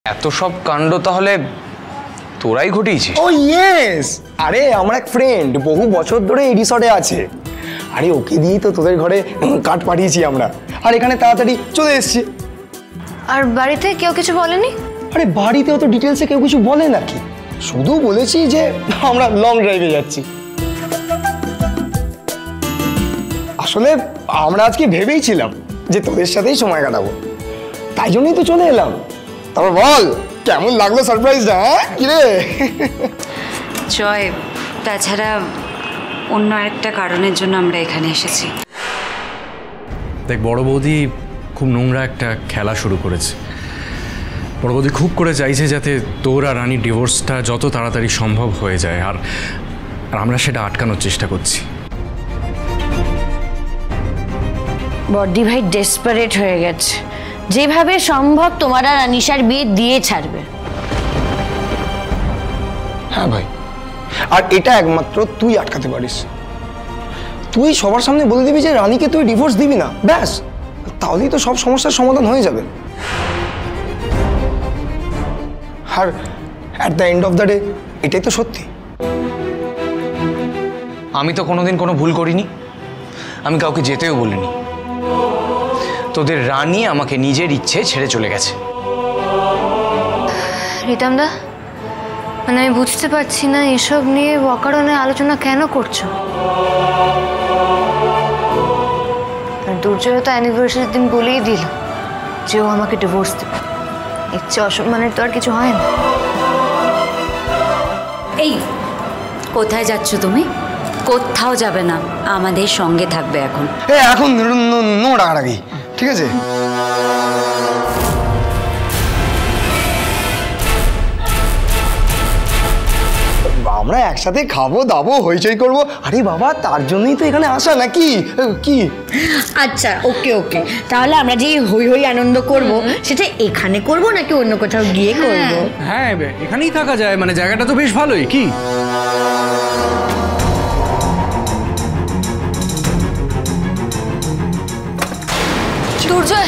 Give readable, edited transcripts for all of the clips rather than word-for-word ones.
এত সব কাণ্ড তাহলে তোরাই ঘটিয়েছিস? ও ইয়েস, আরে আমার এক ফ্রেন্ড বহু বছর ধরে এই রিসর্টে আছে। আরে ওকে দিয়েই তো তোদের ঘরে কাঠ পাঠিয়েছি আমরা, আর এখানে তাড়াতাড়ি চলে এসেছি। আর বাড়িতে কেউ কিছু বলেনি? আরে বাড়িতে অত ডিটেলসে কেউ কিছু বলে নাকি, শুধু বলেছি যে আমরা লং ড্রাইভে যাচ্ছি। আসলে আমরা আজকে ভেবেইছিলাম যে তোদের সাথেই সময় কাটাবো, তাই জন্যই তো চলে এলাম। তারপর বল কেমন লাগলো সারপ্রাইজটা? হ্যাঁ কিরে? জয়, তাছাড়া অন্য একটা কারণের জন্য আমরা এখানে এসেছি। দেখ, বড় বৌদি খুব নোংরা একটা খেলা শুরু করেছে। বড় বৌদি খুব করে চাইছে যাতে তোর আর রানীর ডিভোর্সটা যত তাড়াতাড়ি সম্ভব হয়ে যায়, আর আমরা সেটা আটকানোর চেষ্টা করছি। বড়দি ভাই ডেসপারেট হয়ে গেছে, যেভাবে সম্ভব তোমার আর আনিশার বিয়ে দিয়ে ছাড়বে। হ্যাঁ ভাই, আর এটা একমাত্র তুই আটকাতে পারিস। তুই সবার সামনে বলে দিবি যে রানীকে তুই ডিভোর্স দিবি না, ব্যাস, তাহলেই তো সব সমস্যার সমাধান হয়ে যাবে। আর at the end of the day এটাই তো সত্যি। আমি তো কোনোদিন কোনো ভুল করিনি, আমি কাউকে যেতেও বলিনি। তোদের রানী আমাকে নিজের ইচ্ছে ছেড়ে চলে গেছে। রিতমদা, মানে আমি বুঝতে পারছি না এসব নিয়ে অকারণে আলোচনা কেন করছো। আর দুর্জয় তো অ্যানিভার্সারির দিন বলেই দিল যে ও আমাকে ডিভোর্স দেবে। ইচ্ছে অসম্মানের তো আর কিছু হয় না। এই, কোথায় যাচ্ছ তুমি? কোথাও যাবে না, আমাদের সঙ্গে থাকবে এখন। এখন নো রাগারাগি, ঠিক আছে? আমরা একসাথে খাবো দাবো হইচই করবো। আরে বাবা, তার জন্যই তো এখানে আসা, নাকি কি? আচ্ছা, ওকে ওকে, তাহলে আমরা যে হই হই আনন্দ করব সেটা এখানে করব নাকি অন্য কোথাও গিয়ে করব? হ্যাঁ, এখানেই থাকা যায়, মানে জায়গাটা তো বেশ ভালোই। কি দুর্জয়,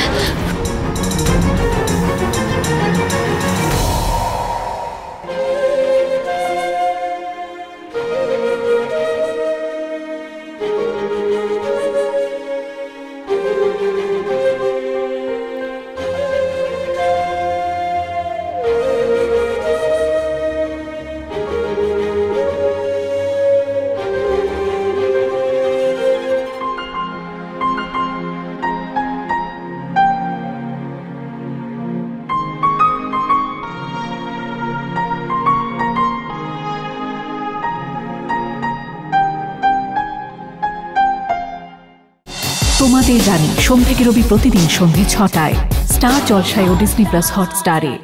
তোমাদের রানী সোম থেকে রবি প্রতিদিন সন্ধ্যে ৬টায় স্টার জলসায় ও ডিজনি প্লাস হটস্টারে।